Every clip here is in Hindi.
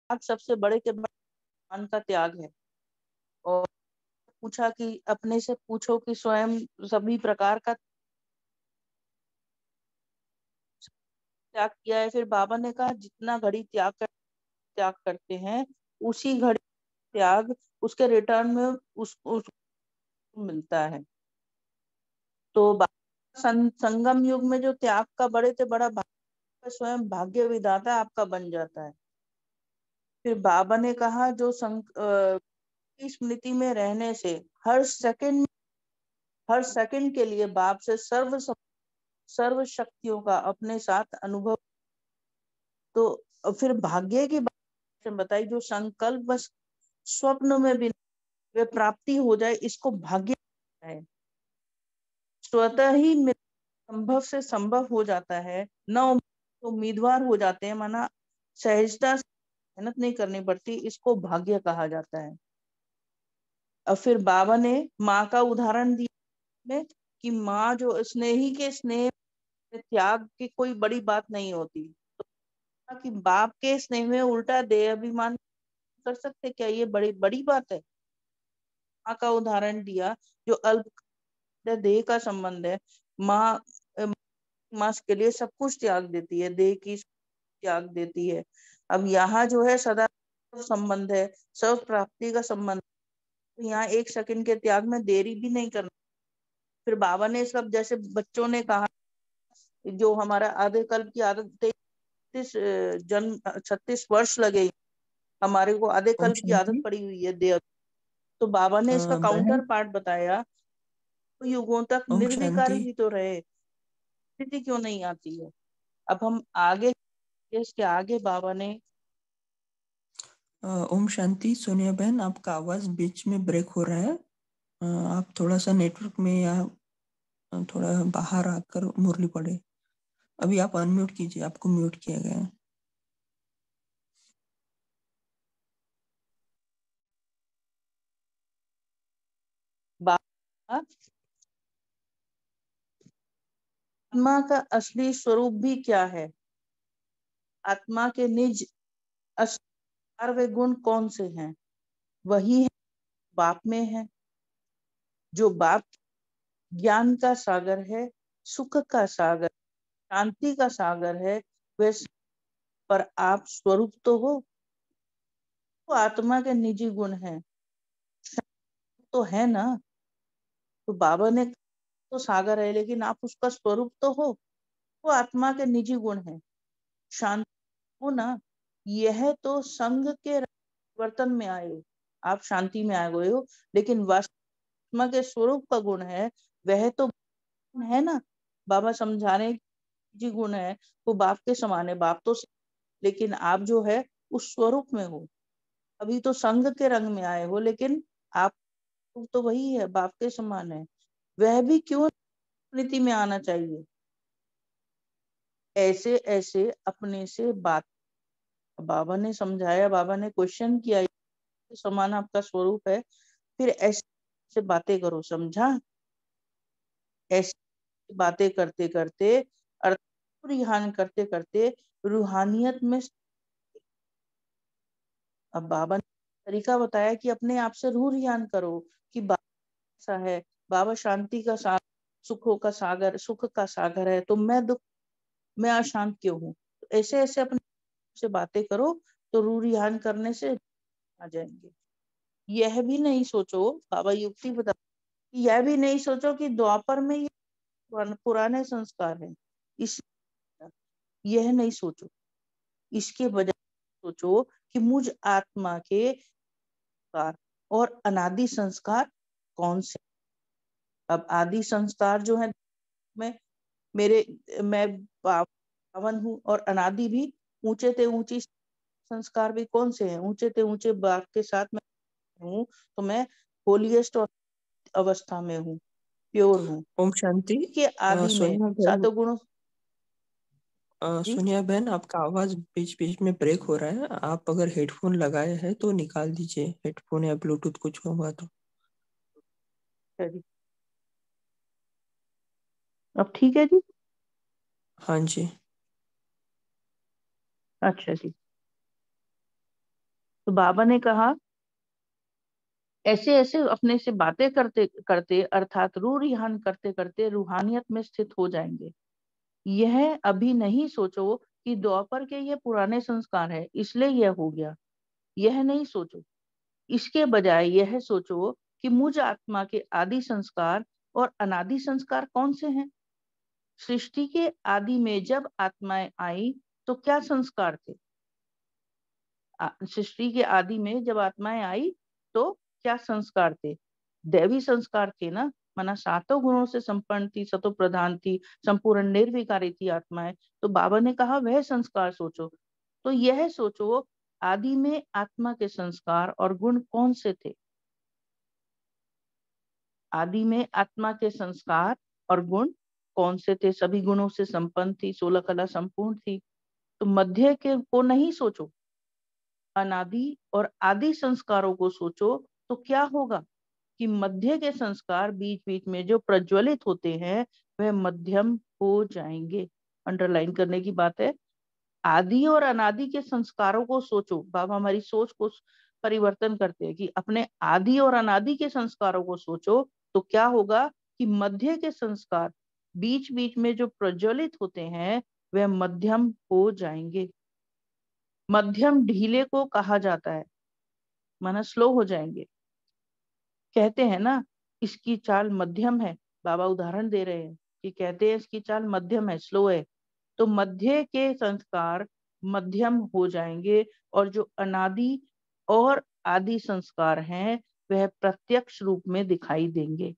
त्याग सबसे बड़े के बड़े मान का त्याग है। और पूछा कि अपने से पूछो कि स्वयं सभी प्रकार का त्याग किया है। फिर बाबा ने कहा जितना घड़ी त्याग करते हैं उसी घड़ी त्याग उसके रिटर्न में उस मिलता है। तो संगम युग में जो त्याग का बड़े से बड़ा भाग स्वयं भाग्य विधाता आपका बन जाता है। फिर बाबा ने कहा जो की स्मृति में रहने से हर सेकंड के लिए बाप से सर्व शक्तियों का अपने साथ अनुभव। तो फिर भाग्य की बात बताई, जो संकल्प बस स्वप्न में भी वे प्राप्ति हो जाए, इसको भाग्य है। स्वतः ही संभव से संभव हो जाता है, न उम्मीदवार हो जाते हैं, माना सहजता से मेहनत नहीं करनी पड़ती, इसको भाग्य कहा जाता है। और फिर बाबा ने माँ का उदाहरण दिया में कि माँ जो स्नेही के स्नेह त्याग की कोई बड़ी बात नहीं होती। तो कि बाप के स्नेह में उल्टा देह अभिमान कर सकते, क्या ये बड़ी बड़ी बात है? माँ का उदाहरण दिया जो अल्प देह का संबंध है। माँ माँ के लिए सब कुछ त्याग देती है, देह की त्याग देती है। अब यहाँ जो है सदा संबंध है, सब प्राप्ति का संबंध, यहाँ एक सेकंड के त्याग में देरी भी नहीं करना। फिर बाबा ने सब, जैसे बच्चों ने कहा जो हमारा आधे कल्प की आदत 36 वर्ष लगे हमारे को, आधे ओम कल्प की आदत शांति। पड़ी हुई है देह। तो बाबा ने इसका बहन, काउंटर पार्ट बताया, तो युगों तक ओम निर्विकारी शांति। भी तो रहे, स्थिति क्यों नहीं आती है? अब हम आगे, इसके आगे बाबा ने ओम शांति। सोनिया बहन, आपका आवाज बीच में ब्रेक हो रहा है। आप थोड़ा सा नेटवर्क में या थोड़ा बाहर आकर मुरली पड़े। अभी आप अनम्यूट कीजिए, आपको म्यूट किया गया है। बाबा आत्मा का असली स्वरूप भी क्या है, आत्मा के निज अस्कार वे गुण कौन से हैं, वही है बाप में है। जो बाप ज्ञान का सागर है, सुख का सागर, शांति का सागर है, वैसे पर आप स्वरूप तो हो, तो आत्मा के निजी गुण है तो है ना। तो बाबा ने तो सागर है, लेकिन आप उसका स्वरूप तो हो, वो आत्मा के निजी गुण है, शांत हो ना। यह तो संग के वर्तन में आए हो, आप शांति में आए हुए हो, लेकिन वास्तव के स्वरूप का गुण है, वह तो गुण है ना। बाबा समझाने जी गुण है, वो बाप के समान है, बाप तो, लेकिन आप जो है उस स्वरूप में हो। अभी तो संग के रंग में आए हो, लेकिन आप तो वही है, बाप के समान है। वह भी क्यों नीति में आना चाहिए, ऐसे ऐसे अपने से बात। बाबा ने समझाया, बाबा ने क्वेश्चन किया, समान आपका स्वरूप है, फिर ऐसे बातें करो, समझा? ऐसी बातें करते करते, अर्थ रिहान करते करते रूहानियत में। अब बाबा ने तरीका बताया कि अपने आप से रूह रिहान करो कि बाबा ऐसा है, बाबा शांति का सागर, सुखों का सागर, सुख का सागर है, तो मैं अशांत क्यों हूँ? ऐसे ऐसे अपने से बातें करो, तो रूह रिहान करने से आ जाएंगे। यह भी नहीं सोचो, बाबा युक्ति बता, यह भी नहीं सोचो कि द्वापर में ये पुराने संस्कार हैं, इस यह नहीं सोचो, इसके बजाय सोचो कि मुझ आत्मा के संस्कार और अनादि संस्कार कौन से। अब आदि संस्कार जो है, मैं मेरे मैं पावन हूँ, और अनादि भी ऊंचे ते ऊंची संस्कार भी कौन से हैं, ऊंचे ते ऊंचे बाप के साथ मैं हूँ, तो मैं होलीएस्ट अवस्था में हूँ, प्योर हूँ ओम शांति। के आदि में सोनिया बहन, सातों गुणों। जी सोनिया बहन, आपका आवाज बीच बीच में ब्रेक हो रहा है। आप अगर हेडफोन लगाए हैं तो निकाल दीजिए, हेडफोन या ब्लूटूथ कुछ होगा तो। जी, अब ठीक है जी। हाँ जी। अच्छा जी। तो बाबा ने कहा ऐसे ऐसे अपने से बातें करते करते अर्थात रूह रिहान करते करते रूहानियत में स्थित हो जाएंगे। यह अभी नहीं सोचो कि द्वापर के ये पुराने संस्कार है इसलिए यह हो गया, यह नहीं सोचो। इसके बजाय यह सोचो कि मुझ आत्मा के आदि संस्कार और अनादि संस्कार कौन से हैं। सृष्टि के आदि में जब आत्माएं आई तो क्या संस्कार थे। सृष्टि के आदि में जब आत्माएं आई तो क्या संस्कार थे। दैवी संस्कार थे ना, माना सातों गुणों से संपन्न थी, सतो प्रधान थी, संपूर्ण निर्विकारी थी आत्माएं। तो बाबा ने कहा वह संस्कार सोचो। तो यह सोचो आदि में आत्मा के संस्कार और गुण कौन से थे। आदि में आत्मा के संस्कार और गुण कौन से थे। सभी गुणों से संपन्न थी, 16 कला संपूर्ण थी। तो मध्य के को नहीं सोचो, अनादि और आदि संस्कारों को सोचो। तो क्या होगा कि मध्य के संस्कार बीच बीच में जो प्रज्वलित होते हैं वह मध्यम हो जाएंगे। अंडरलाइन करने की बात है। आदि और अनादि के संस्कारों को सोचो। बाबा हमारी सोच को परिवर्तन करते हैं कि अपने आदि और अनादि के संस्कारों को सोचो। तो क्या होगा कि मध्य के संस्कार बीच बीच में जो प्रज्वलित होते हैं वह मध्यम हो जाएंगे। मध्यम ढीले को कहा जाता है, माना स्लो हो जाएंगे। कहते हैं ना इसकी चाल मध्यम है, बाबा उदाहरण दे रहे हैं कि कहते हैं इसकी चाल मध्यम है, स्लो है। तो मध्य के संस्कार मध्यम हो जाएंगे और जो अनादि और आदि संस्कार हैं वह प्रत्यक्ष रूप में दिखाई देंगे।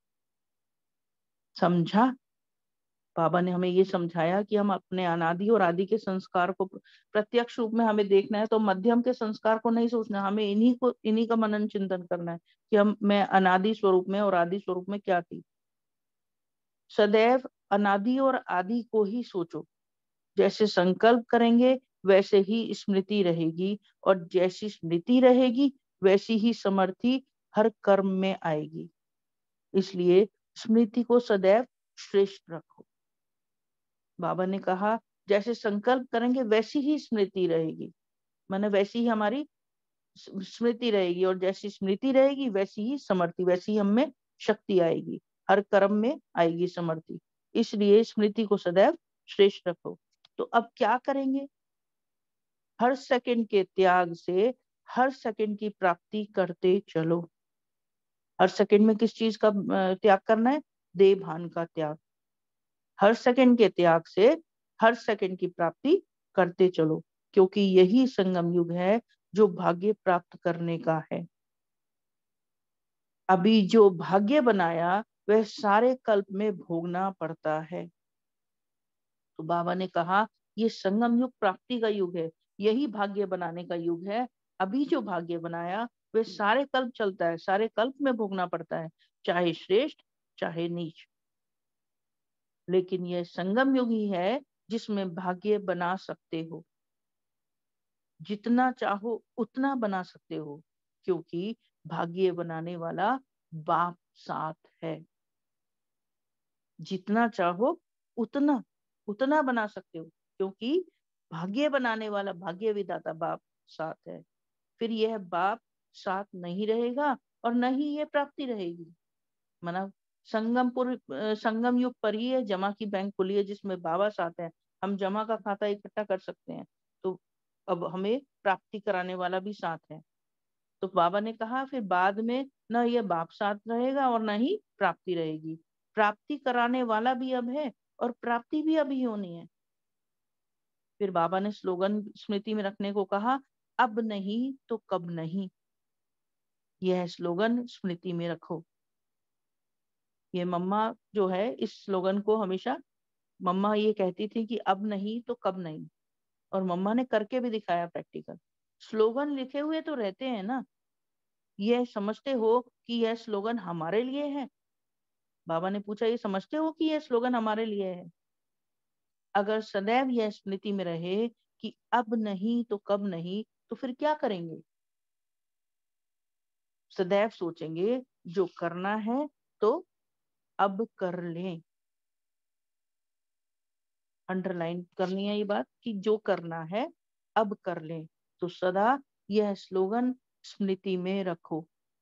समझा। बाबा ने हमें ये समझाया कि हम अपने अनादि और आदि के संस्कार को प्रत्यक्ष रूप में हमें देखना है। तो मध्यम के संस्कार को नहीं सोचना, हमें इन्हीं का मनन चिंतन करना है कि मैं अनादि स्वरूप में और आदि स्वरूप में क्या थी। सदैव अनादि और आदि को ही सोचो। जैसे संकल्प करेंगे वैसे ही स्मृति रहेगी, और जैसी स्मृति रहेगी वैसी ही समर्थि हर कर्म में आएगी। इसलिए स्मृति को सदैव श्रेष्ठ रखो। बाबा ने कहा जैसे संकल्प करेंगे वैसी ही स्मृति रहेगी, माने वैसी ही हमारी स्मृति रहेगी, और जैसी स्मृति रहेगी वैसी ही समर्थि, वैसी ही हम में शक्ति आएगी, हर कर्म में आएगी समर्थि। इसलिए स्मृति को सदैव श्रेष्ठ रखो। तो अब क्या करेंगे। हर सेकंड के त्याग से हर सेकंड की प्राप्ति करते चलो। हर सेकंड में किस चीज का त्याग करना है। देह भान का त्याग। हर सेकंड के त्याग से हर सेकंड की प्राप्ति करते चलो, क्योंकि यही संगम युग है जो भाग्य प्राप्त करने का है। अभी जो भाग्य बनाया वह सारे कल्प में भोगना पड़ता है। तो बाबा ने कहा ये संगम युग प्राप्ति का युग है, यही भाग्य बनाने का युग है। अभी जो भाग्य बनाया वह सारे कल्प चलता है, सारे कल्प में भोगना पड़ता है, चाहे श्रेष्ठ चाहे नीच। लेकिन यह संगम युग ही है जिसमें भाग्य बना सकते हो। जितना चाहो उतना बना सकते हो, क्योंकि भाग्य बनाने वाला बाप साथ है। जितना चाहो उतना उतना बना सकते हो, क्योंकि भाग्य बनाने वाला भाग्य विधाता बाप साथ है। फिर यह बाप साथ नहीं रहेगा और न ही ये प्राप्ति रहेगी। माना संगम युग पर ही है जमा की बैंक खुली है जिसमें बाबा साथ है, हम जमा का खाता इकट्ठा कर सकते हैं। तो अब हमें प्राप्ति कराने वाला भी साथ है। तो बाबा ने कहा फिर बाद में न ये बाप साथ रहेगा और न ही प्राप्ति रहेगी। प्राप्ति कराने वाला भी अब है और प्राप्ति भी अभी होनी है। फिर बाबा ने स्लोगन स्मृति में रखने को कहा, अब नहीं तो कब नहीं। यह स्लोगन स्मृति में रखो। ये मम्मा जो है इस स्लोगन को हमेशा मम्मा ये कहती थी कि अब नहीं तो कब नहीं, और मम्मा ने करके भी दिखाया प्रैक्टिकल। स्लोगन लिखे हुए तो रहते हैं ना, यह समझते हो कि यह स्लोगन हमारे लिए है। बाबा ने पूछा ये समझते हो कि यह स्लोगन हमारे लिए है। अगर सदैव यह स्मृति में रहे कि अब नहीं तो कब नहीं, तो फिर क्या करेंगे। सदैव सोचेंगे जो करना है तो अब कर लें। अंडरलाइन करनी है ये बात कि जो करना है अब कर लें। तो सदा यह स्लोगन स्मृति में रखो।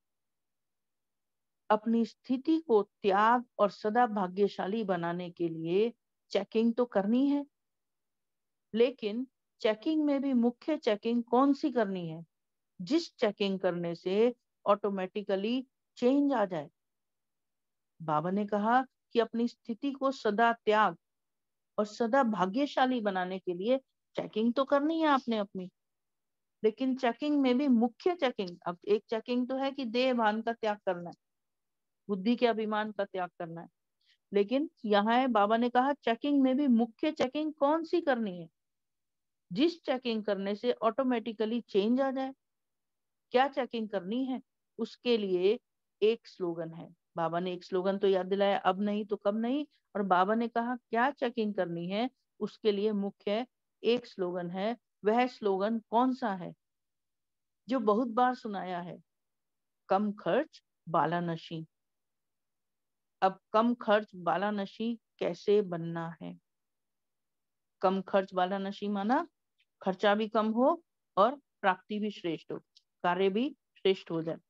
अपनी स्थिति को त्याग और सदा भाग्यशाली बनाने के लिए चेकिंग तो करनी है, लेकिन चेकिंग में भी मुख्य चेकिंग कौन सी करनी है? जिस चेकिंग करने से ऑटोमेटिकली चेंज आ जाए। बाबा ने कहा कि अपनी स्थिति को सदा त्याग और सदा भाग्यशाली बनाने के लिए चेकिंग तो करनी है आपने अपनी, लेकिन चेकिंग में भी मुख्य चेकिंग, अब एक चेकिंग तो है कि देह भान का त्याग करना है, बुद्धि के अभिमान का त्याग करना है, लेकिन यहाँ है बाबा ने कहा चेकिंग में भी मुख्य चेकिंग कौन सी करनी है? जिस चेकिंग करने से ऑटोमेटिकली चेंज आ जाए। क्या चेकिंग करनी है? उसके लिए एक स्लोगन है। बाबा ने एक स्लोगन तो याद दिलाया, अब नहीं तो कब नहीं। और बाबा ने कहा क्या चेकिंग करनी है, उसके लिए मुख्य एक स्लोगन है। वह स्लोगन कौन सा है? जो बहुत बार सुनाया है, कम खर्च बालानशी। अब कम खर्च बालानशी कैसे बनना है? कम खर्च बालानशी माना खर्चा भी कम हो और प्राप्ति भी श्रेष्ठ हो, कार्य भी श्रेष्ठ हो जाए।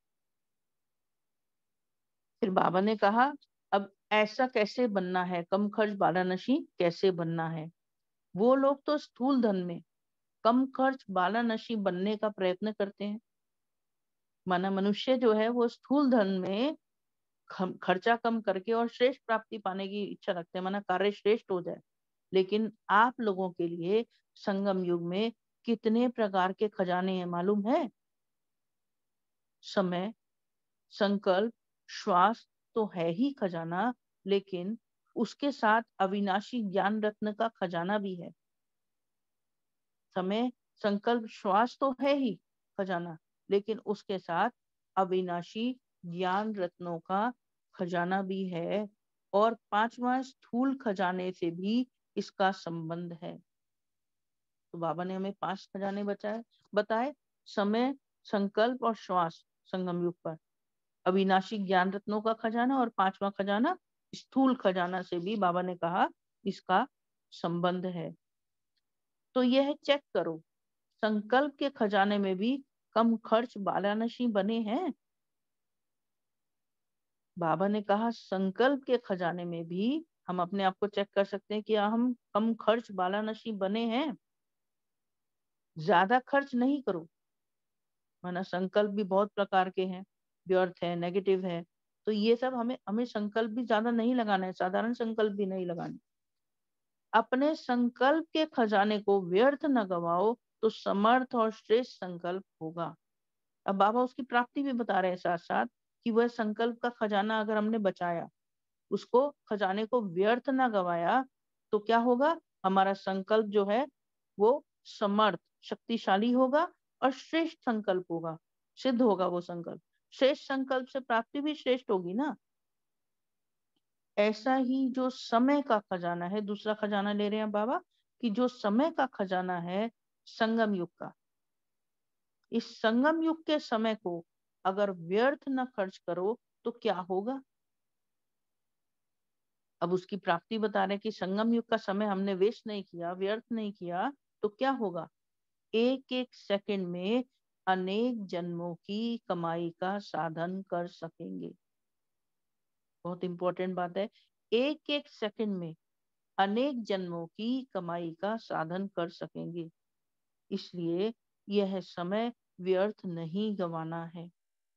फिर बाबा ने कहा अब ऐसा कैसे बनना है, कम खर्च बालानशी कैसे बनना है? वो लोग तो स्थूल धन में कम खर्च बालानशी बनने का प्रयत्न करते हैं। माना मनुष्य जो है वो स्थूल धन में खर्चा कम करके और श्रेष्ठ प्राप्ति पाने की इच्छा रखते हैं, माना कार्य श्रेष्ठ हो जाए। लेकिन आप लोगों के लिए संगम युग में कितने प्रकार के खजाने हैं मालूम है? समय, संकल्प, श्वास तो है ही खजाना, लेकिन उसके साथ अविनाशी ज्ञान रत्न का खजाना भी है। समय, संकल्प, श्वास तो है ही खजाना, लेकिन उसके साथ अविनाशी ज्ञान रत्नों का खजाना भी है। और पांचवा स्थूल खजाने से भी इसका संबंध है। तो बाबा ने हमें 5 खजाने बताए, समय, संकल्प और श्वास संगम युग पर, अविनाशी ज्ञान रत्नों का खजाना, और 5वां खजाना स्थूल खजाना से भी बाबा ने कहा इसका संबंध है। तो यह चेक करो, संकल्प के खजाने में भी कम खर्च बालानशी बने हैं। बाबा ने कहा संकल्प के खजाने में भी हम अपने आप को चेक कर सकते हैं कि हम कम खर्च बालानशी बने हैं। ज्यादा खर्च नहीं करो, माना संकल्प भी बहुत प्रकार के हैं, व्यर्थ है, नेगेटिव है, तो ये सब हमें हमें संकल्प भी ज्यादा नहीं लगाना है, साधारण संकल्प भी नहीं लगाने। अपने संकल्प के खजाने को व्यर्थ न गवाओ तो समर्थ और श्रेष्ठ संकल्प होगा। अब बाबा उसकी प्राप्ति भी बता रहे हैं साथ साथ कि वह संकल्प का खजाना अगर हमने बचाया, उसको खजाने को व्यर्थ ना गवाया, तो क्या होगा? हमारा संकल्प जो है वो समर्थ, शक्तिशाली होगा और श्रेष्ठ संकल्प होगा, सिद्ध होगा वो संकल्प। श्रेष्ठ संकल्प से प्राप्ति भी श्रेष्ठ होगी ना। ऐसा ही जो समय का खजाना है, दूसरा खजाना ले रहे हैं बाबा कि जो समय का खजाना है संगम युग का, इस संगम युग के समय को अगर व्यर्थ न खर्च करो तो क्या होगा? अब उसकी प्राप्ति बता रहे कि संगम युग का समय हमने वेस्ट नहीं किया, व्यर्थ नहीं किया, तो क्या होगा? एक एक सेकंड में अनेक जन्मों की कमाई का साधन कर सकेंगे। बहुत इंपॉर्टेंट बात है, एक एक सेकंड में अनेक जन्मों की कमाई का साधन कर सकेंगे। इसलिए यह समय व्यर्थ नहीं गंवाना है।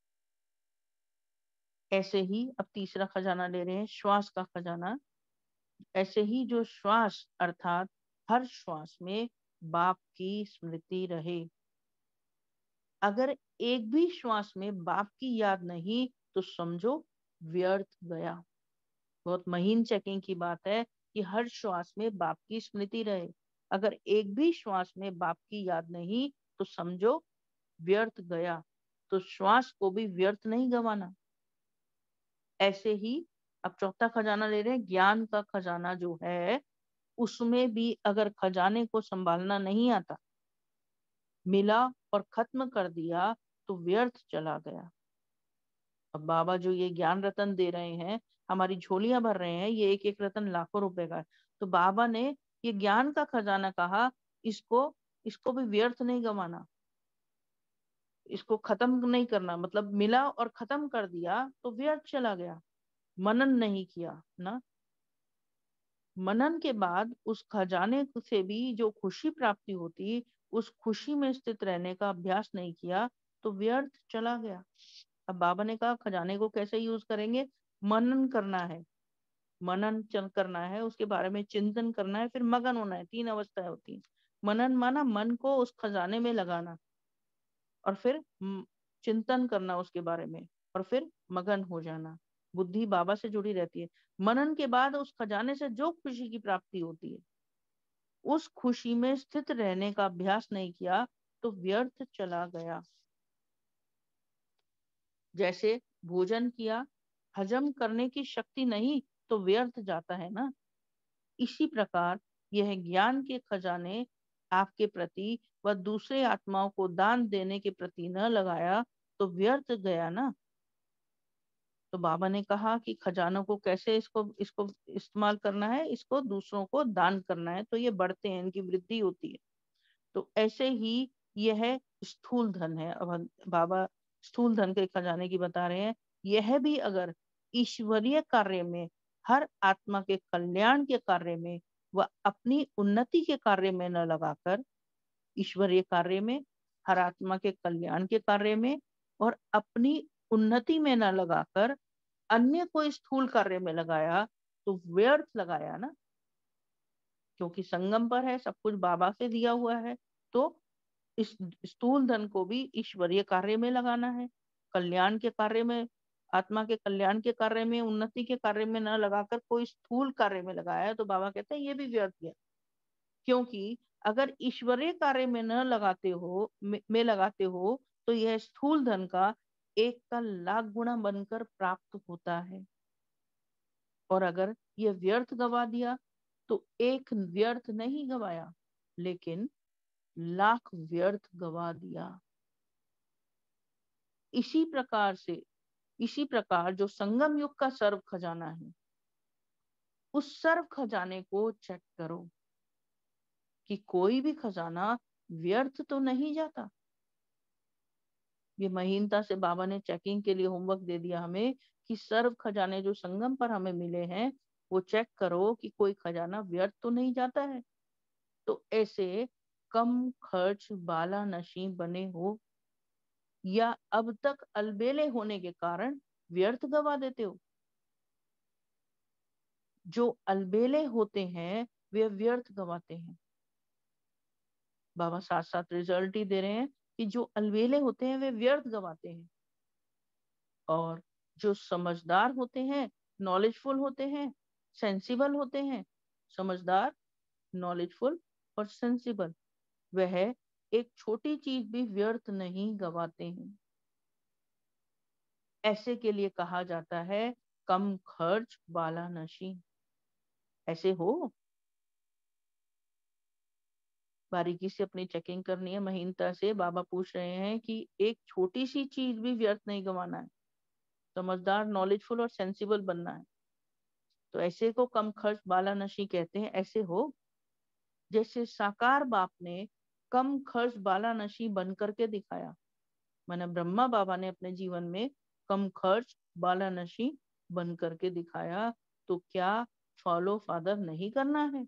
ऐसे ही अब तीसरा खजाना ले रहे हैं, श्वास का खजाना। ऐसे ही जो श्वास अर्थात हर श्वास में बाप की स्मृति रहे। अगर एक भी श्वास में बाप की याद नहीं तो समझो व्यर्थ गया। बहुत महीन चेकिंग की बात है कि हर श्वास में बाप की स्मृति रहे। अगर एक भी श्वास में बाप की याद नहीं तो समझो व्यर्थ गया। तो श्वास को भी व्यर्थ नहीं गंवाना। ऐसे ही अब चौथा खजाना ले रहे हैं, ज्ञान का खजाना जो है, उसमें भी अगर खजाने को संभालना नहीं आता, मिला और खत्म कर दिया तो व्यर्थ चला गया। अब बाबा जो ये ज्ञान रतन दे रहे हैं, हमारी झोलियां भर रहे हैं, ये एक एक रतन लाखों रुपए का है। तो बाबा ने ये ज्ञान का खजाना कहा, इसको इसको भी व्यर्थ नहीं गंवाना। इसको खत्म नहीं करना, मतलब मिला और खत्म कर दिया तो व्यर्थ चला गया, मनन नहीं किया ना। मनन के बाद उस खजाने से भी जो खुशी प्राप्ति होती, उस खुशी में स्थित रहने का अभ्यास नहीं किया तो व्यर्थ चला गया। अब बाबा ने कहा खजाने को कैसे यूज करेंगे, मनन करना है, करना है, उसके बारे में चिंतन करना है, फिर मगन होना है। 3 अवस्थाएं होती हैं। मनन माना मन को उस खजाने में लगाना, और फिर चिंतन करना उसके बारे में, और फिर मगन हो जाना। बुद्धि बाबा से जुड़ी रहती है। मनन के बाद उस खजाने से जो खुशी की प्राप्ति होती है, उस खुशी में स्थित रहने का अभ्यास नहीं किया तो व्यर्थ चला गया। जैसे भोजन किया, हजम करने की शक्ति नहीं तो व्यर्थ जाता है ना। इसी प्रकार यह ज्ञान के खजाने आपके प्रति व दूसरे आत्माओं को दान देने के प्रति न लगाया तो व्यर्थ गया ना। तो बाबा ने कहा कि खजानों को कैसे इसको इसको इस्तेमाल करना है, इसको दूसरों को दान करना है, तो ये बढ़ते हैं, इनकी वृद्धि होती है। तो ऐसे ही यह स्थूल धन है। अब बाबा स्थूल धन के खजाने की बता रहे हैं। यह भी अगर ईश्वरीय कार्य में, हर आत्मा के कल्याण के कार्य में व अपनी उन्नति के कार्य में न लगाकर, ईश्वरीय कार्य में, हर आत्मा के कल्याण के कार्य में और अपनी उन्नति में न लगाकर अन्य कोई स्थूल कार्य में लगाया तो व्यर्थ लगाया ना। क्योंकि संगम पर है, सब कुछ बाबा से दिया हुआ है, तो इस स्थूल धन को भी ईश्वरीय कार्य में लगाना है। कल्याण के कार्य में, आत्मा के कल्याण के कार्य में, उन्नति के कार्य में न लगाकर कोई स्थूल कार्य में लगाया है तो बाबा कहते हैं ये भी व्यर्थ गया। क्योंकि अगर ईश्वरीय कार्य में न लगाते हो, में लगाते हो तो यह स्थूल धन का 1 का लाख गुना बनकर प्राप्त होता है। और अगर ये व्यर्थ गवा दिया तो 1 व्यर्थ नहीं गवाया, लेकिन लाख व्यर्थ गवा दिया। इसी प्रकार जो संगम युग का सर्व खजाना है, उस सर्व खजाने को चेक करो कि कोई भी खजाना व्यर्थ तो नहीं जाता। ये महीनता से बाबा ने चेकिंग के लिए होमवर्क दे दिया हमें कि सर्व खजाने जो संगम पर हमें मिले हैं वो चेक करो कि कोई खजाना व्यर्थ तो नहीं जाता है। तो ऐसे कम खर्च बाला नशी बने हो या अब तक अलबेले होने के कारण व्यर्थ गवा देते हो। जो अलबेले होते हैं वे व्यर्थ गवाते हैं। बाबा साथ साथ रिजल्ट ही दे रहे हैं कि जो अलबेले होते हैं वे व्यर्थ गवाते हैं, और जो समझदार होते हैं, नॉलेजफुल होते हैं, सेंसिबल होते हैं, समझदार, नॉलेजफुल और सेंसिबल, वह एक छोटी चीज भी व्यर्थ नहीं गवाते हैं। ऐसे के लिए कहा जाता है कम खर्च बाला नशी। ऐसे हो, बारीकी से अपनी चेकिंग करनी है। महीनता से बाबा पूछ रहे हैं कि एक छोटी सी चीज भी व्यर्थ नहीं गंवाना है, समझदार, नॉलेजफुल और सेंसिबल बनना है। तो ऐसे को कम खर्च बाला नशी कहते हैं। ऐसे हो जैसे साकार बाप ने कम खर्च बाला नशी बन करके दिखाया। मैंने ब्रह्मा बाबा ने अपने जीवन में कम खर्च बाला नशी बन करके दिखाया, तो क्या फॉलो फादर नहीं करना है?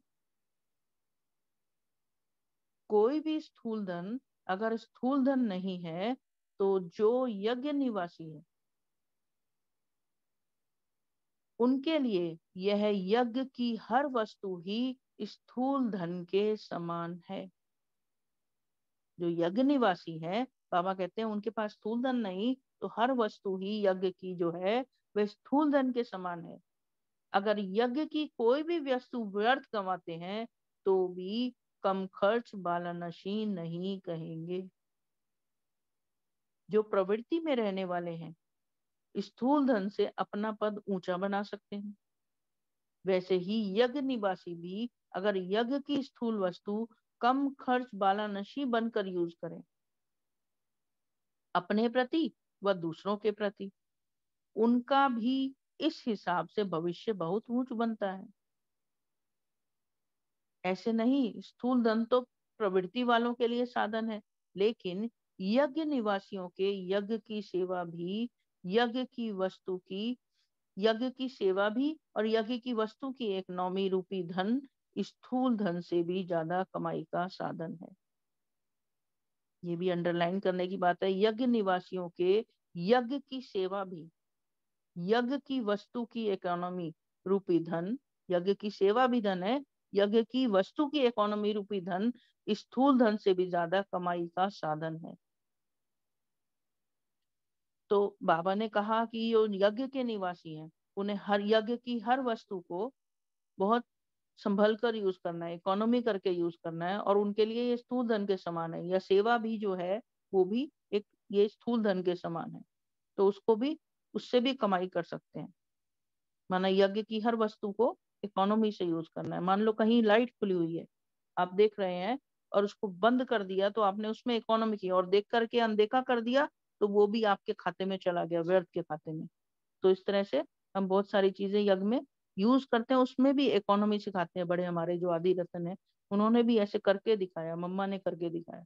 कोई भी स्थूल धन, अगर स्थूल धन नहीं है तो जो यज्ञ निवासी है उनके लिए यह यज्ञ की हर वस्तु ही स्थूल धन के समान है। जो यज्ञ निवासी है, बाबा कहते हैं उनके पास स्थूल धन नहीं तो हर वस्तु ही यज्ञ की जो है वह स्थूल धन के समान है। अगर यज्ञ की कोई भी वस्तु व्यर्थ गंवाते हैं तो भी कम खर्च बालानशी नहीं कहेंगे। जो प्रवृत्ति में रहने वाले हैं स्थूल धन से अपना पद ऊंचा बना सकते हैं, वैसे ही यज्ञ निवासी भी अगर यज्ञ की स्थूल वस्तु कम खर्च बालानशी बनकर यूज करें अपने प्रति व दूसरों के प्रति, उनका भी इस हिसाब से भविष्य बहुत ऊंच बनता है। ऐसे नहीं, स्थूल धन तो प्रवृत्ति वालों के लिए साधन है, लेकिन यज्ञ निवासियों के यज्ञ की सेवा भी, यज्ञ की सेवा भी और यज्ञ की वस्तु की एक नौमी रूपी धन स्थूल धन से भी ज्यादा कमाई का साधन है। ये भी अंडरलाइन करने की बात है। यज्ञ निवासियों के यज्ञ की सेवा भी, यज्ञ की वस्तु की इकोनॉमी रूपी धन, यज्ञ की सेवा भी धन है, यज्ञ की वस्तु की इकोनॉमी रूपी धन स्थूल धन से भी ज्यादा कमाई का साधन है। तो बाबा ने कहा कि जो यज्ञ के निवासी हैं उन्हें हर यज्ञ की हर वस्तु को बहुत संभल कर यूज करना है, इकोनॉमी करके यूज करना है, और उनके लिए ये स्थूल धन के समान है। या सेवा भी जो है वो भी एक ये स्थूल धन के समान है, तो उसको भी उससे भी कमाई कर सकते हैं। माना यज्ञ की हर वस्तु को इकोनॉमी से यूज करना है। मान लो कहीं लाइट खुली हुई है, आप देख रहे हैं और उसको बंद कर दिया, तो आपने उसमें इकोनॉमी की, और देख करके अनदेखा कर दिया तो वो भी आपके खाते में चला गया, व्यर्थ के खाते में। तो इस तरह से हम बहुत सारी चीजें यज्ञ में यूज करते हैं, उसमें भी इकोनॉमी सिखाते हैं। बड़े हमारे जो आदि रतन है उन्होंने भी ऐसे करके दिखाया, मम्मा ने करके दिखाया।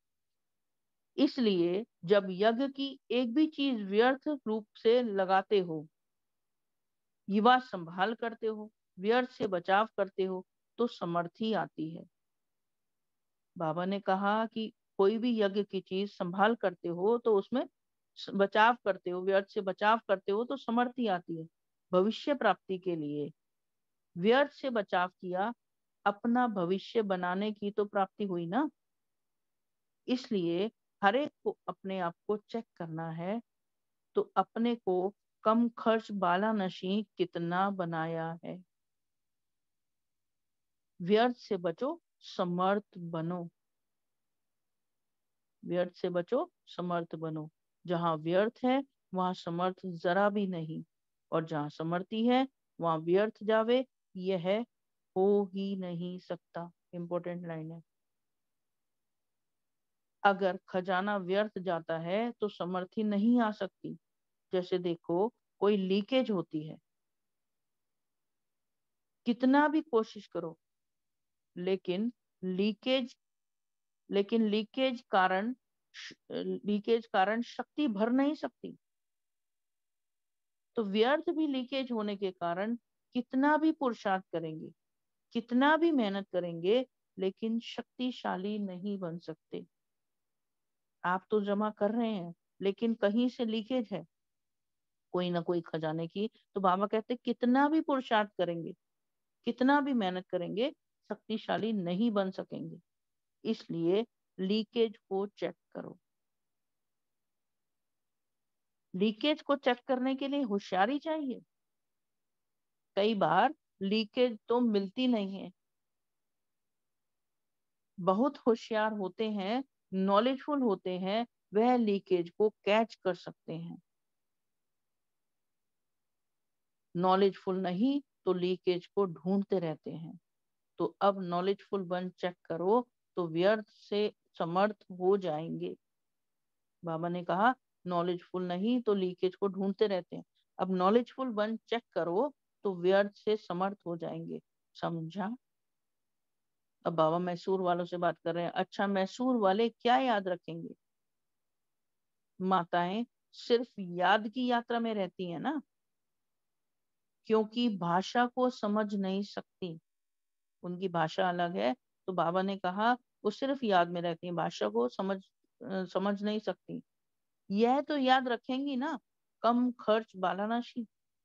इसलिए जब यज्ञ की एक भी चीज व्यर्थ रूप से लगाते हो, युवा संभाल करते हो, व्यर्थ से बचाव करते हो, तो समर्थी आती है। बाबा ने कहा कि कोई भी यज्ञ की चीज संभाल करते हो तो उसमें बचाव करते हो, व्यर्थ से बचाव करते हो तो समर्थी आती है भविष्य प्राप्ति के लिए। व्यर्थ से बचाव किया, अपना भविष्य बनाने की तो प्राप्ति हुई ना। इसलिए हर एक को अपने आप को चेक करना है, तो अपने को कम खर्च वाला नशी कितना बनाया है। व्यर्थ से बचो, समर्थ बनो। व्यर्थ से बचो, समर्थ बनो। जहां व्यर्थ है वहां समर्थ जरा भी नहीं, और जहां समर्थी है वहां व्यर्थ जावे यह हो ही नहीं सकता। इंपॉर्टेंट लाइन है। अगर खजाना व्यर्थ जाता है तो समर्थी नहीं आ सकती। जैसे देखो, कोई लीकेज होती है, कितना भी कोशिश करो, लेकिन लीकेज लीकेज कारण शक्ति भर नहीं सकती। तो व्यर्थ भी लीकेज होने के कारण कितना भी पुरुषार्थ करेंगे, कितना भी मेहनत करेंगे, लेकिन शक्तिशाली नहीं बन सकते। आप तो जमा कर रहे हैं, लेकिन कहीं से लीकेज है कोई ना कोई खजाने की। तो बाबा कहते कितना भी पुरुषार्थ करेंगे, कितना भी मेहनत करेंगे, शक्तिशाली नहीं बन सकेंगे। इसलिए लीकेज को चेक करो। लीकेज को चेक करने के लिए होशियारी चाहिए। कई बार लीकेज तो मिलती नहीं है। बहुत होशियार होते हैं, नॉलेजफुल होते हैं, वह लीकेज को कैच कर सकते हैं। नॉलेजफुल नहीं तो लीकेज को ढूंढते रहते हैं। तो अब नॉलेजफुल बन चेक करो तो व्यर्थ से समर्थ हो जाएंगे। बाबा ने कहा नॉलेजफुल नहीं तो लीकेज को ढूंढते रहते हैं, अब नॉलेजफुल बन चेक करो तो व्यर्थ से समर्थ हो जाएंगे। समझा? अब बाबा मैसूर वालों से बात कर रहे हैं। अच्छा, मैसूर वाले क्या याद रखेंगे? माताएं सिर्फ याद की यात्रा में रहती हैं ना, क्योंकि भाषा को समझ नहीं सकती, उनकी भाषा अलग है। तो बाबा ने कहा वो सिर्फ याद में रहती हैं, भाषा को समझ नहीं सकती। यह तो याद रखेंगी ना, कम खर्च बालानाशी।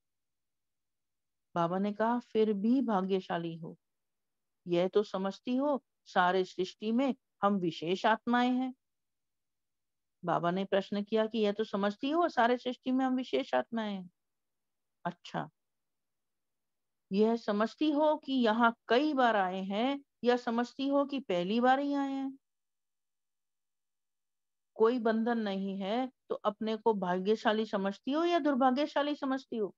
बाबा ने कहा फिर भी भाग्यशाली हो, यह तो समझती हो सारे सृष्टि में हम विशेष आत्माएं हैं। बाबा ने प्रश्न किया कि यह तो समझती हो सारे सृष्टि में हम विशेष आत्माएं हैं। अच्छा, यह समझती हो कि यहाँ कई बार आए हैं, या समझती हो कि पहली बार ही आए हैं? कोई बंधन नहीं है, तो अपने को भाग्यशाली समझती हो या दुर्भाग्यशाली समझती हो?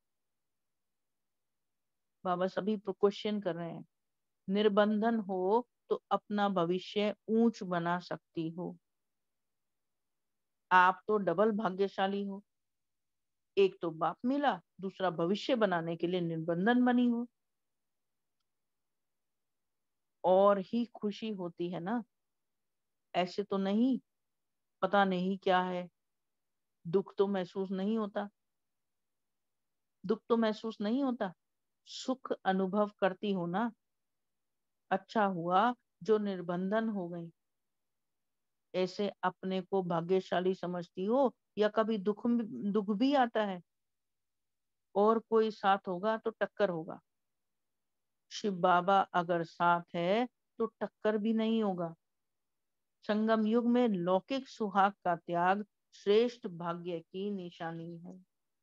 बाबा सभी क्वेश्चन कर रहे हैं। निर्बंधन हो तो अपना भविष्य ऊंच बना सकती हो। आप तो डबल भाग्यशाली हो, एक तो बाप मिला, दूसरा भविष्य बनाने के लिए निर्बंधन बनी हो। और ही खुशी होती है ना, ऐसे तो नहीं पता नहीं क्या है, दुख तो महसूस नहीं होता, दुख तो महसूस नहीं होता, सुख अनुभव करती हो ना। अच्छा हुआ जो निर्बंधन हो गई। ऐसे अपने को भाग्यशाली समझती हो या कभी दुख भी आता है? और कोई साथ होगा तो टक्कर होगा। शिव बाबा अगर साथ है तो टक्कर भी नहीं होगा। संगम युग में लौकिक सुहाग का त्याग श्रेष्ठ भाग्य की निशानी है।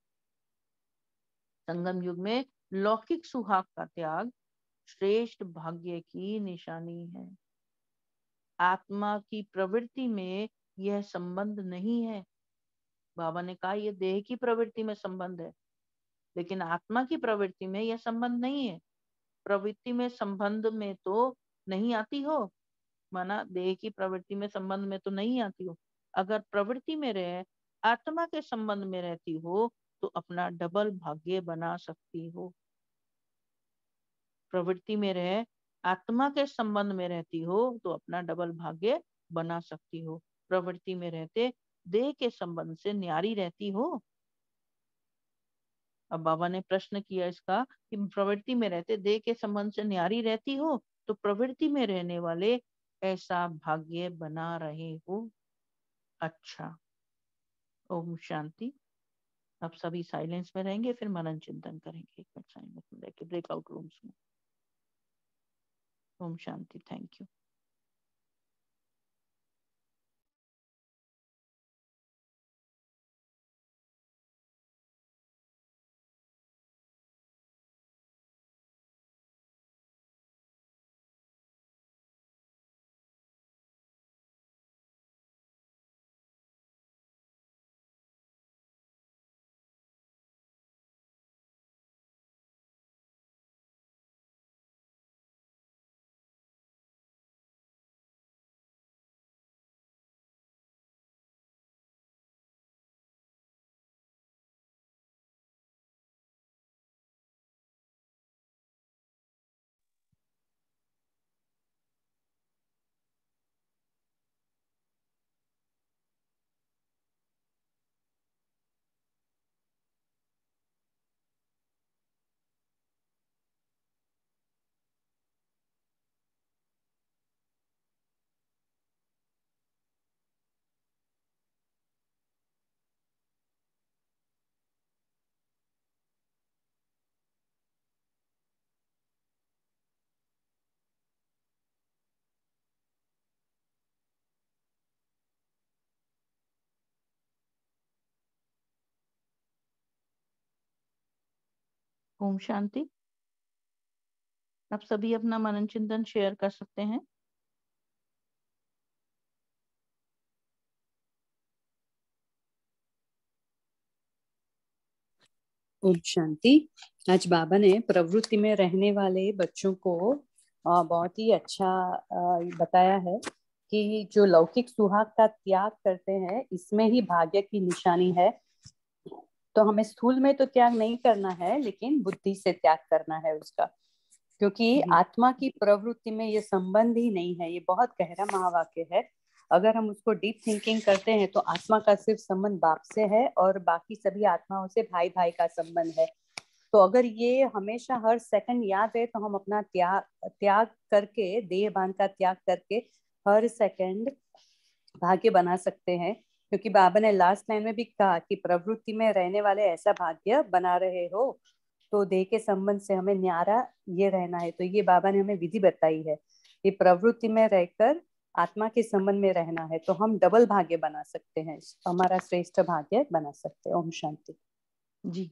संगम युग में लौकिक सुहाग का त्याग श्रेष्ठ भाग्य की निशानी है। आत्मा की प्रवृत्ति में यह संबंध नहीं है। बाबा ने कहा यह देह की प्रवृत्ति में संबंध है, लेकिन आत्मा की प्रवृत्ति में यह संबंध नहीं है। प्रवृत्ति में संबंध में तो नहीं आती हो, माना देह की प्रवृत्ति में संबंध में तो नहीं आती हो। अगर प्रवृत्ति में रहे, आत्मा के संबंध में रहती हो तो अपना डबल भाग्य बना सकती हो। प्रवृत्ति में रहे, आत्मा के संबंध में रहती हो तो अपना डबल भाग्य बना सकती हो। प्रवृत्ति में रहते देह के संबंध से न्यारी रहती हो। अब बाबा ने प्रश्न किया इसका कि प्रवृत्ति में रहते देह के संबंध से न्यारी रहती हो तो प्रवृत्ति में रहने वाले ऐसा भाग्य बना रहे हो। अच्छा, ओम शांति। अब सभी साइलेंस में रहेंगे, फिर मनन चिंतन करेंगे। एक मिनट साइलेंस में रहकर ब्रेकआउट रूम्स में। ओम शांति। Thank you. ओम शांति। अब सभी अपना मनन चिंतन शेयर कर सकते हैं। ओम शांति। आज बाबा ने प्रवृत्ति में रहने वाले बच्चों को बहुत ही अच्छा बताया है कि जो लौकिक सुहाग का त्याग करते हैं इसमें ही भाग्य की निशानी है। तो हमें स्थूल में तो त्याग नहीं करना है, लेकिन बुद्धि से त्याग करना है उसका, क्योंकि आत्मा की प्रवृत्ति में ये संबंध ही नहीं है। ये बहुत गहरा महावाक्य है। अगर हम उसको डीप थिंकिंग करते हैं तो आत्मा का सिर्फ संबंध बाप से है और बाकी सभी आत्माओं से भाई भाई का संबंध है। तो अगर ये हमेशा हर सेकंड याद है तो हम अपना त्याग करके, देह भान का त्याग करके हर सेकंड भाग्य बना सकते हैं। क्योंकि बाबा ने लास्ट लाइन में भी कहा कि प्रवृत्ति में रहने वाले ऐसा भाग्य बना रहे हो, तो देह के संबंध से हमें न्यारा ये रहना है। तो ये बाबा ने हमें विधि बताई है कि प्रवृत्ति में रहकर आत्मा के संबंध में रहना है, तो हम डबल भाग्य बना सकते हैं, हमारा श्रेष्ठ भाग्य बना सकते हैं। ओम शांति जी।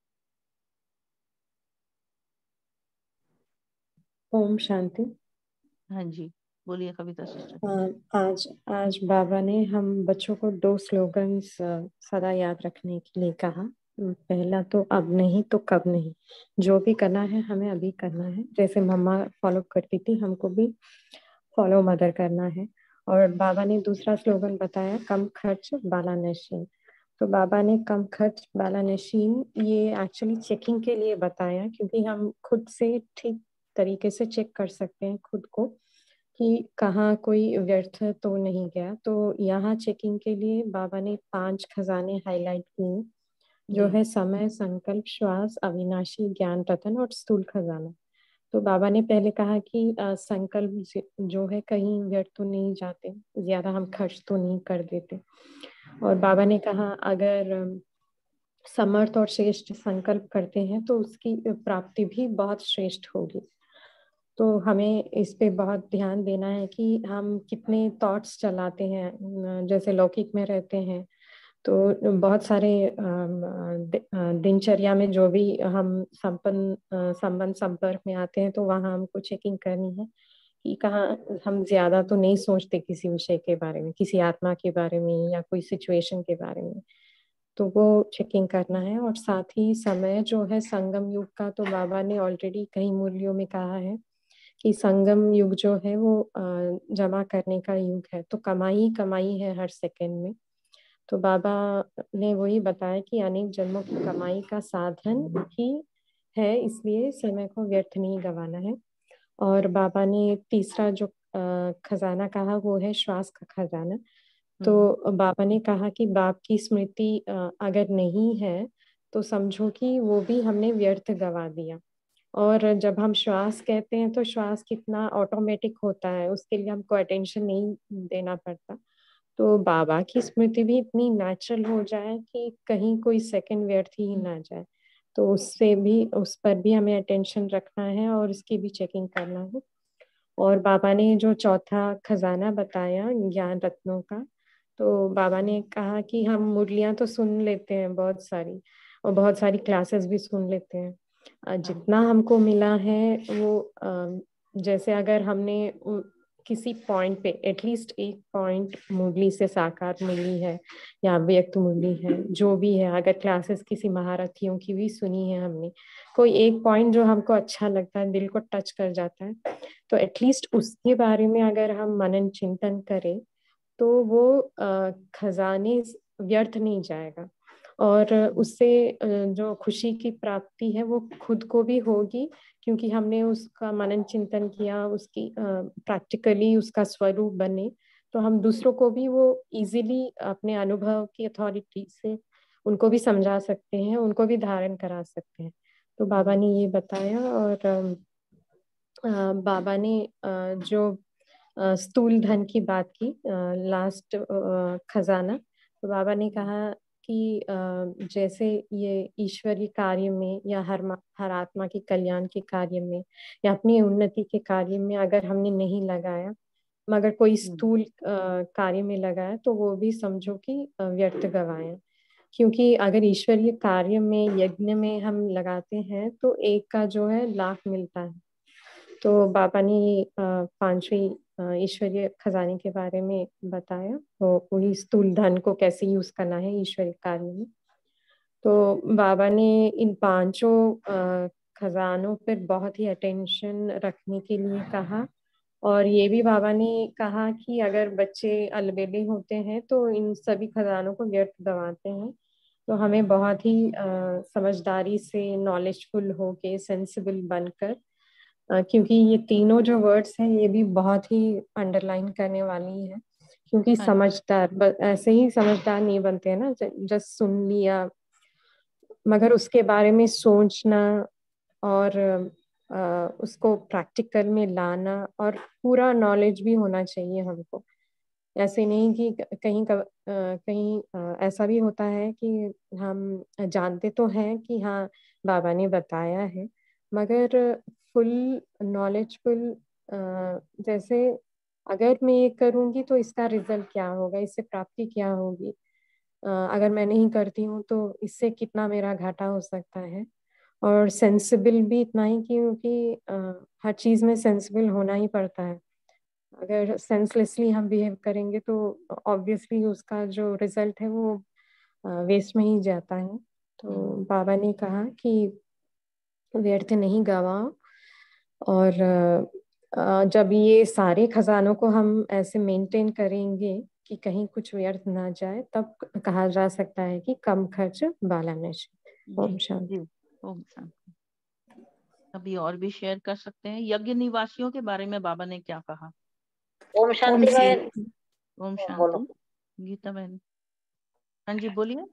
ओम शांति। हाँ जी, बोलिए कविता सिस्टर। आज आज बाबा ने हम बच्चों को 2 स्लोगन्स सदा याद रखने के लिए कहा। पहला तो अब नहीं तो कब नहीं, जो भी करना है हमें अभी करना है। जैसे मम्मा फॉलो करती थी, हमको भी फॉलो मदर करना है। और बाबा ने दूसरा स्लोगन बताया, कम खर्च बाला नशीन। तो बाबा ने कम खर्च बाला नशीन ये एक्चुअली चेकिंग के लिए बताया, क्योंकि हम खुद से ठीक तरीके से चेक कर सकते हैं खुद को कि कहाँ कोई व्यर्थ तो नहीं गया। तो यहाँ चेकिंग के लिए बाबा ने 5 खजाने हाईलाइट किए, जो है समय, संकल्प, श्वास, अविनाशी, ज्ञान रतन और स्थूल खजाना। तो बाबा ने पहले कहा कि संकल्प जो है कहीं व्यर्थ तो नहीं जाते, ज्यादा हम खर्च तो नहीं कर देते। और बाबा ने कहा अगर समर्थ और श्रेष्ठ संकल्प करते हैं तो उसकी प्राप्ति भी बहुत श्रेष्ठ होगी। तो हमें इस पे बहुत ध्यान देना है कि हम कितने थॉट्स चलाते हैं। जैसे लौकिक में रहते हैं तो बहुत सारे दिनचर्या में जो भी हम संबंध संपर्क में आते हैं तो वहाँ हमको चेकिंग करनी है कि कहाँ हम ज्यादा तो नहीं सोचते किसी विषय के बारे में, किसी आत्मा के बारे में या कोई सिचुएशन के बारे में। तो वो चेकिंग करना है। और साथ ही समय जो है संगम युग का, तो बाबा ने ऑलरेडी कई मूल्यों में कहा है कि संगम युग जो है वो जमा करने का युग है। तो कमाई कमाई है हर सेकंड में। तो बाबा ने वही बताया कि अनेक जन्मों की कमाई का साधन ही है, इसलिए समय को व्यर्थ नहीं गंवाना है। और बाबा ने तीसरा जो खजाना कहा वो है श्वास का खजाना। तो बाबा ने कहा कि बाप की स्मृति अगर नहीं है तो समझो कि वो भी हमने व्यर्थ गवा दिया। और जब हम श्वास कहते हैं तो श्वास कितना ऑटोमेटिक होता है, उसके लिए हमको अटेंशन नहीं देना पड़ता। तो बाबा की स्मृति भी इतनी नेचुरल हो जाए कि कहीं कोई सेकंड व्यर्थ ही ना जाए। तो उससे भी, उस पर भी हमें अटेंशन रखना है और उसकी भी चेकिंग करना है। और बाबा ने जो चौथा खजाना बताया ज्ञान रत्नों का, तो बाबा ने कहा कि हम मुरलियां तो सुन लेते हैं बहुत सारी, और बहुत सारी क्लासेस भी सुन लेते हैं। जितना हमको मिला है वो जैसे अगर हमने किसी पॉइंट पे एटलीस्ट एक पॉइंट मुरली से साकार मिली है या व्यक्त मुरली है, जो भी है, अगर क्लासेस किसी महारथियों की भी सुनी है हमने, कोई एक पॉइंट जो हमको अच्छा लगता है, दिल को टच कर जाता है, तो एटलीस्ट उसके बारे में अगर हम मनन चिंतन करें तो वो खजाने व्यर्थ नहीं जाएगा। और उससे जो खुशी की प्राप्ति है वो खुद को भी होगी, क्योंकि हमने उसका मनन चिंतन किया, उसकी प्रैक्टिकली उसका स्वरूप बने, तो हम दूसरों को भी वो इजीली अपने अनुभव की अथॉरिटी से उनको भी समझा सकते हैं, उनको भी धारण करा सकते हैं। तो बाबा ने ये बताया। और बाबा ने जो स्थूल धन की बात की, लास्ट खजाना, तो बाबा ने कहा कि जैसे ये ईश्वरीय कार्य में या हर आत्मा के कल्याण के कार्य में या अपनी उन्नति के कार्य में अगर हमने नहीं लगाया, मगर कोई स्थूल कार्य में लगाया, तो वो भी समझो कि व्यर्थ गवाया। क्योंकि अगर ईश्वरीय कार्य में, यज्ञ में हम लगाते हैं तो एक का जो है लाख मिलता है। तो बाबा ने पांचवी ईश्वरीय खजाने के बारे में बताया, तो वही स्थूल धन को कैसे यूज करना है ईश्वरीय कार्य में। तो बाबा ने इन पांचों खजानों पर बहुत ही अटेंशन रखने के लिए कहा। और ये भी बाबा ने कहा कि अगर बच्चे अलबेले होते हैं तो इन सभी खजानों को व्यर्थ गंवाते हैं। तो हमें बहुत ही समझदारी से, नॉलेजफुल होके, सेंसिबल बनकर, क्योंकि ये तीनों जो वर्ड्स हैं ये भी बहुत ही अंडरलाइन करने वाली है। क्योंकि समझदार ऐसे ही समझदार नहीं बनते हैं ना, जस्ट सुन लिया, मगर उसके बारे में सोचना और उसको प्रैक्टिकल में लाना, और पूरा नॉलेज भी होना चाहिए हमको। ऐसे नहीं कि कहीं ऐसा भी होता है कि हम जानते तो हैं कि हाँ बाबा ने बताया है, मगर फुल नॉलेजफुल, जैसे अगर मैं ये करूँगी तो इसका रिजल्ट क्या होगा, इससे प्राप्ति क्या होगी, अगर मैं नहीं करती हूँ तो इससे कितना मेरा घाटा हो सकता है। और सेंसिबल भी इतना ही, क्योंकि हर चीज़ में सेंसिबल होना ही पड़ता है। अगर सेंसलेसली हम बिहेव करेंगे तो ऑब्वियसली उसका जो रिजल्ट है वो वेस्ट में ही जाता है। तो बाबा ने कहा कि व्यर्थ नहीं गवाओ। और जब ये सारे खजानों को हम ऐसे मेंटेन करेंगे कि कहीं कुछ व्यर्थ ना जाए, तब कहा जा सकता है कि कम खर्च बाला नशे। ओम शांति। ओम शांति। अभी और भी शेयर कर सकते हैं। यज्ञ निवासियों के बारे में बाबा ने क्या कहा? ओम शांति बहन। ओम बोलो। शांति। गीता बहन, हाँ जी बोलिए।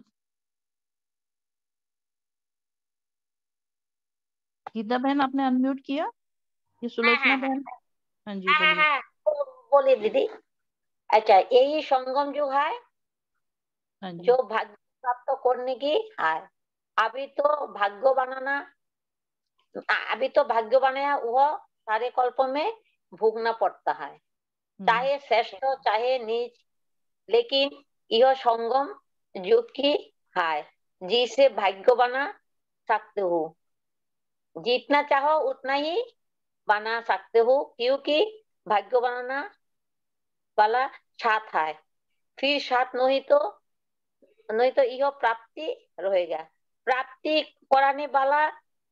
गीता बहन आपने अनम्यूट किया? ये सुलोचना बहन, हाँ जी बोलिए। बोलिए दीदी। अच्छा, यही संगम जो है हाँ जी, जो भाग्य प्राप्त करने की है। अभी तो भाग्य बनाना, अभी तो भाग्य बनाया वह सारे कल्प में भोगना पड़ता है, चाहे श्रेष्ठ चाहे नीच, लेकिन यह संगम युग की है जिसे भाग्य बना सकते हो। जितना चाहो उतना ही बना सकते हो, क्योंकि भाग्य बनाना वाला साथ है। फिर साथ नहीं तो यह प्राप्ति रहेगा। प्राप्ति कराने वाला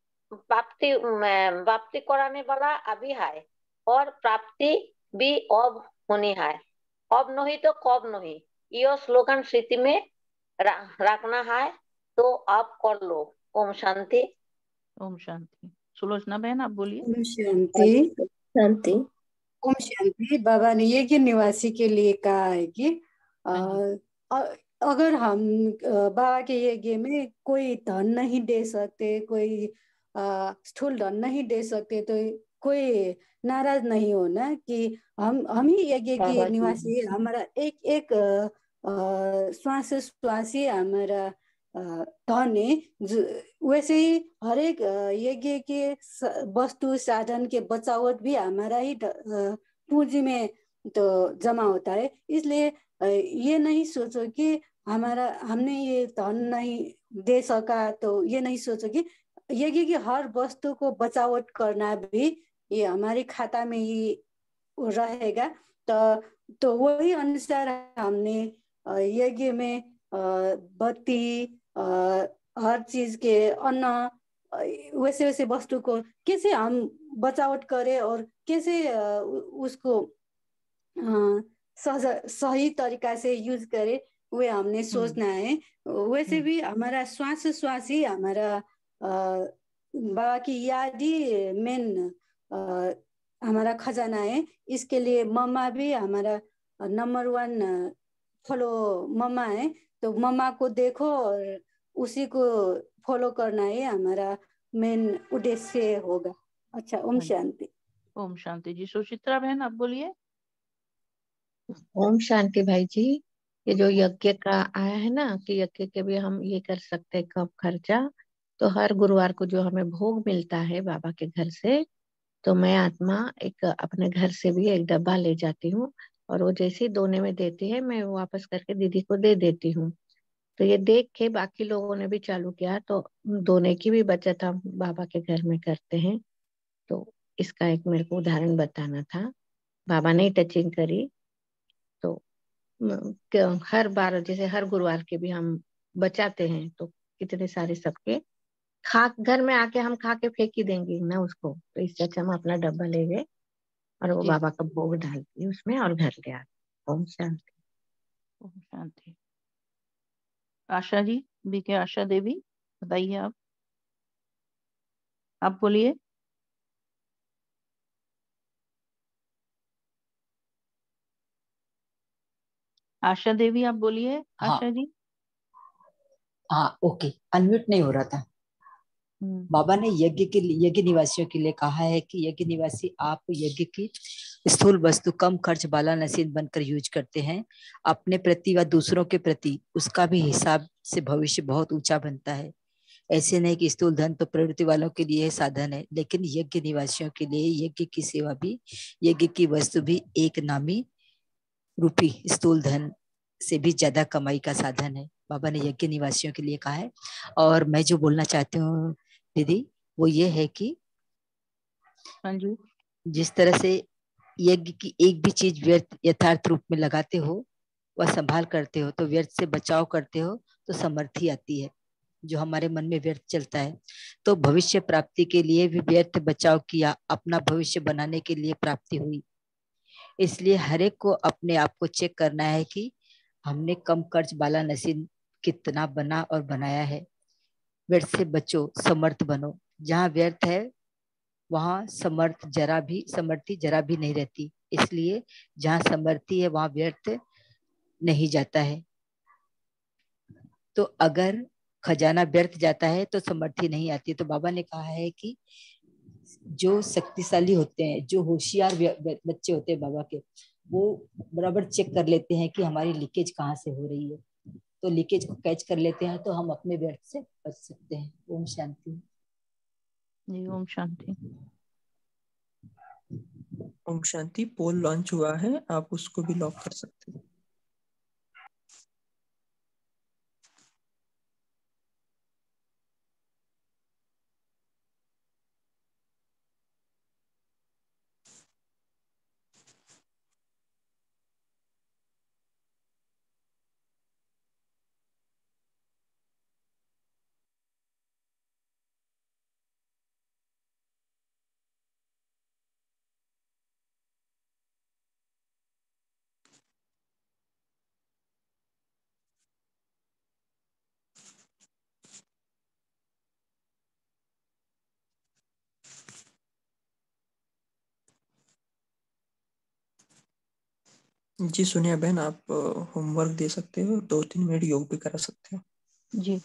प्राप्ति कराने वाला अभी है, और प्राप्ति भी अब होनी है। अब नहीं तो कब नहीं, यह स्लोगन स्मृति में रखना है, तो आप कर लो। ओम शांति। ओम शांति। सुलोचना बहन आप बोलिए। ओम शांति। शांति। ओम शांति। बाबा ने यज्ञ निवासी के लिए कहा है कि अगर हम बाबा के यज्ञ में कोई धन नहीं दे सकते, कोई स्थूल धन नहीं दे सकते, तो कोई नाराज नहीं होना कि हम ही यज्ञ के निवासी, हमारा एक एक श्वास श्वास ही हमारा धन है। वैसे ही हर एक यज्ञ के वस्तु साधन के बचावट भी हमारा ही पूंजी में तो जमा होता है। इसलिए ये नहीं सोचो कि हमने ये धन नहीं दे सका, तो ये नहीं सोचो कि यज्ञ की हर वस्तु को बचावट करना भी ये हमारे खाता में ही रहेगा। तो वही अनुसार हमने यज्ञ में बत्ती, हर चीज के अन्न, वैसे वैसे वस्तु को कैसे हम बचावट करें और कैसे उसको सही तरीका से यूज करें, वे हमने सोचना है। वैसे भी हमारा श्वास श्वास ही हमारा बाबा की याद ही मेन हमारा खजाना है। इसके लिए मम्मा भी हमारा नंबर 1 फॉलो मम्मा है। तो मम्मा को देखो और उसी को फॉलो करना है हमारा मेन उद्देश्य होगा। अच्छा, ओम शांति। ओम शांति जी। सुचित्रा बहन आप बोलिए। ओम शांति भाई जी। ये जो यज्ञ का आया है ना कि यज्ञ के भी हम ये कर सकते हैं कम खर्चा, तो हर गुरुवार को जो हमें भोग मिलता है बाबा के घर से, तो मैं आत्मा एक अपने घर से भी एक डब्बा ले जाती हूँ, और वो जैसे ही दोने में देती है मैं वापस करके दीदी को दे देती हूँ। तो ये देख के बाकी लोगों ने भी चालू किया, तो दोने की भी बचत हम बाबा के घर में करते हैं। तो इसका एक मेरे को उदाहरण बताना था। बाबा ने टचिंग करी, तो हर बार जैसे हर गुरुवार के भी हम बचाते हैं, तो कितने सारे सबके खा घर में आके हम खा के फेंक ही देंगे ना उसको। तो इससे अच्छा हम अपना डब्बा ले गए और वो बाबा का भोग डाल दिए उसमें और घर ले आए। ओम शांति। ओम शांति। आशा जी, बीके आशा देवी बताइए। आप बोलिए। आशा देवी आप बोलिए। हाँ, आशा जी। हाँ ओके, अनम्यूट नहीं हो रहा था। बाबा ने यज्ञ निवासियों के लिए कहा है कि यज्ञ निवासी आप यज्ञ की स्थूल वस्तु कम खर्च वाला नसीब बनकर यूज करते हैं अपने प्रति व दूसरों के प्रति, उसका भी हिसाब से भविष्य बहुत ऊंचा बनता है। ऐसे नहीं कि स्थूल धन तो प्रवृत्ति वालों के लिए साधन है, लेकिन यज्ञ निवासियों के लिए यज्ञ की सेवा भी, यज्ञ की वस्तु भी एक नामी रूपी स्थूल धन से भी ज्यादा कमाई का साधन है। बाबा ने यज्ञ निवासियों के लिए कहा है। और मैं जो बोलना चाहती हूँ दीदी, वो ये है कि जिस तरह से यज्ञ की एक भी चीज व्यर्थ यथार्थ रूप में लगाते हो व संभाल करते हो, तो व्यर्थ से बचाव करते हो तो समर्थी आती है। जो हमारे मन में व्यर्थ चलता है, तो भविष्य प्राप्ति के लिए भी व्यर्थ बचाव किया, अपना भविष्य बनाने के लिए प्राप्ति हुई। इसलिए हर एक को अपने आप को चेक करना है कि हमने कम खर्च वाला नसीब कितना बना और बनाया है। व्यर्थ से बचो, समर्थ बनो। जहाँ व्यर्थ है वहां समर्थी जरा भी नहीं रहती। इसलिए जहाँ समृद्धि है वहां व्यर्थ नहीं जाता है। तो अगर खजाना व्यर्थ जाता है तो समृद्धि नहीं आती। तो बाबा ने कहा है कि जो शक्तिशाली होते हैं, जो होशियार बच्चे होते हैं बाबा के, वो बराबर चेक कर लेते हैं कि हमारी लीकेज कहाँ से हो रही है। तो लीकेज को कैच कर लेते हैं तो हम अपने व्यर्थ से बच सकते हैं। ओम शांति। जी ओम शांति। ओम शांति। पोल लॉन्च हुआ है, आप उसको भी लॉक कर सकते हैं। जी सोनिया बहन, आप होमवर्क दे सकते हो, 2-3 मिनट योग भी करा सकते हो। जी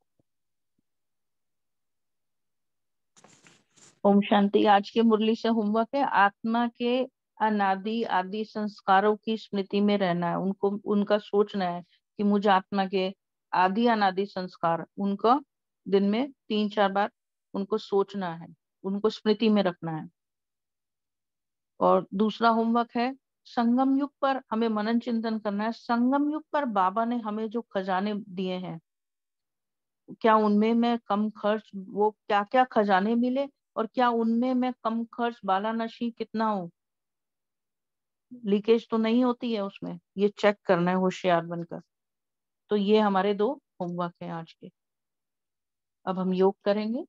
ओम शांति। आज के मुरली से होमवर्क है, आत्मा के अनादि आदि संस्कारों की स्मृति में रहना है। उनको उनका सोचना है कि मुझे आत्मा के आदि अनादि संस्कार, उनको दिन में 3-4 बार उनको सोचना है, उनको स्मृति में रखना है। और दूसरा होमवर्क है, संगम युग पर हमें मनन चिंतन करना है। संगम युग पर बाबा ने हमें जो खजाने दिए हैं, क्या उनमें मैं कम खर्च, वो क्या क्या खजाने मिले और क्या उनमें मैं कम खर्च बाला नशी कितना हूँ, लीकेज तो नहीं होती है उसमें, ये चेक करना है होशियार बनकर। तो ये हमारे 2 होमवर्क हैं आज के। अब हम योग करेंगे।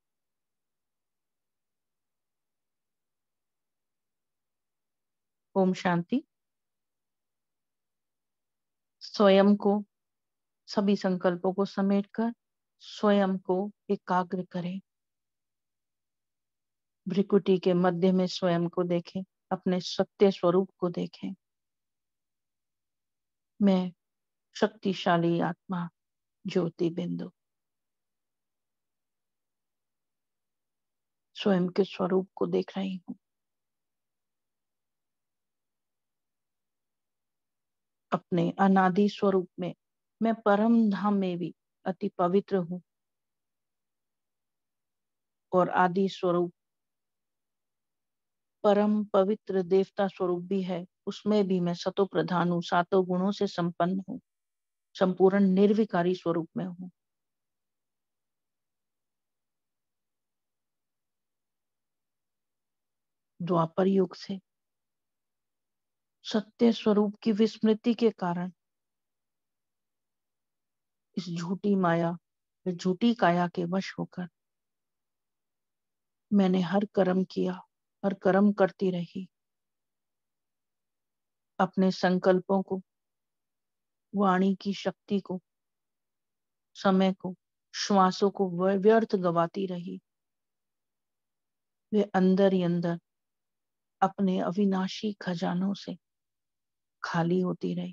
ओम शांति। स्वयं को, सभी संकल्पों को समेटकर स्वयं को एकाग्र करें। भ्रिकुटी के मध्य में स्वयं को देखें, अपने सत्य स्वरूप को देखें। मैं शक्तिशाली आत्मा ज्योति बिंदु स्वयं के स्वरूप को देख रही हूँ। अपने अनादि स्वरूप में मैं परम धाम में भी अति पवित्र हूँ और आदि स्वरूप परम पवित्र देवता स्वरूप भी है, उसमें भी मैं सतो प्रधान हूँ, 7 गुणों से संपन्न हूँ, संपूर्ण निर्विकारी स्वरूप में हूँ। द्वापर युग से सत्य स्वरूप की विस्मृति के कारण इस झूठी माया, इस झूठी काया के वश होकर मैंने हर कर्म किया, हर कर्म करती रही। अपने संकल्पों को, वाणी की शक्ति को, समय को, श्वासों को व्यर्थ गवाती रही। वे अंदर ही अंदर अपने अविनाशी खजानों से खाली होती रही।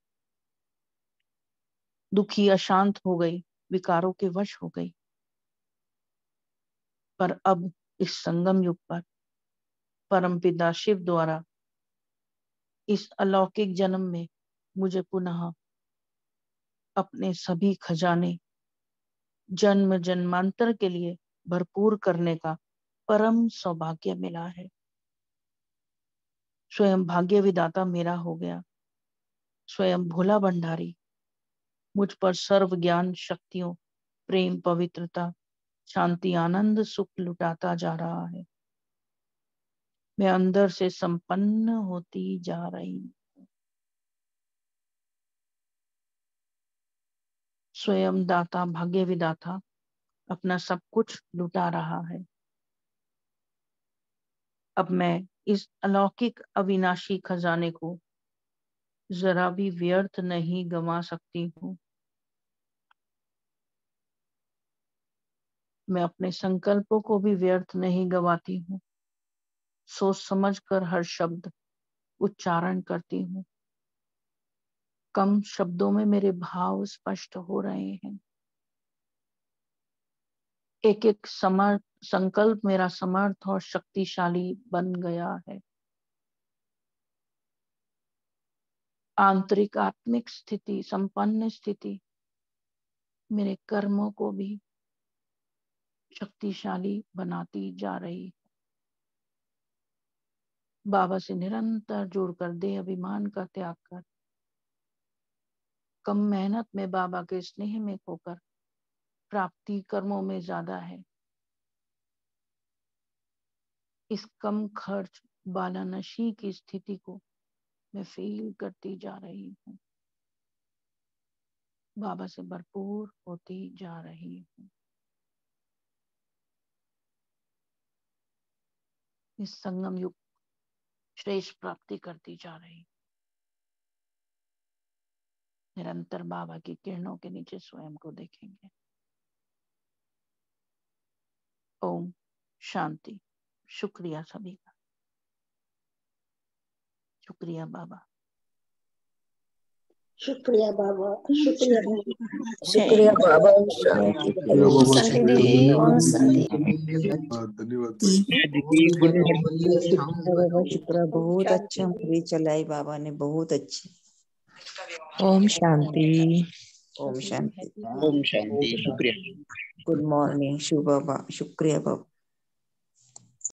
दुखी अशांत हो गई, विकारों के वश हो गई। पर अब इस संगम युग पर परमपिता शिव द्वारा इस अलौकिक जन्म में मुझे पुनः अपने सभी खजाने जन्म जन्मांतर के लिए भरपूर करने का परम सौभाग्य मिला है। स्वयं भाग्य विदाता मेरा हो गया। स्वयं भोला भंडारी मुझ पर सर्व ज्ञान शक्तियों, प्रेम, पवित्रता, शांति, आनंद, सुख लुटाता जा रहा है। मैं अंदर से संपन्न होती जा रही हूँ। स्वयं दाता, भाग्य विदाता अपना सब कुछ लुटा रहा है। अब मैं इस अलौकिक अविनाशी खजाने को जरा भी व्यर्थ नहीं गंवा सकती हूँ। मैं अपने संकल्पों को भी व्यर्थ नहीं गवाती हूँ। सोच समझ कर हर शब्द, उच्चारण करती हूँ। कम शब्दों में मेरे भाव स्पष्ट हो रहे हैं। एक एक संकल्प मेरा समर्थ और शक्तिशाली बन गया है। आंतरिक आत्मिक स्थिति, संपन्न स्थिति मेरे कर्मों को भी शक्तिशाली बनाती जा रही है। बाबा से निरंतर जुड़कर देह अभिमान का त्याग कर, कम मेहनत में बाबा के स्नेह में खोकर प्राप्ति कर्मों में ज्यादा है। इस कम खर्च बालानशी की स्थिति को मैं फील करती जा रही हूँ। बाबा से भरपूर होती जा रही हूँ। इस संगम युग श्रेष्ठ प्राप्ति करती जा रही। निरंतर बाबा की किरणों के नीचे स्वयं को देखेंगे। ओम शांति। शुक्रिया सभी का। शुक्रिया बाबा। शुक्रिया बाबा, शुक्रिया शुक्रिया बाबा। शांति दीदी, ओम शांति। बाबा शुक्रिया, बहुत अच्छा फ्री चलाई बाबा ने, बहुत अच्छी। ओम शांति। ओम शांति। ओम शांति। शुक्रिया। गुड मॉर्निंग शुभ बाबा। शुक्रिया बाबा।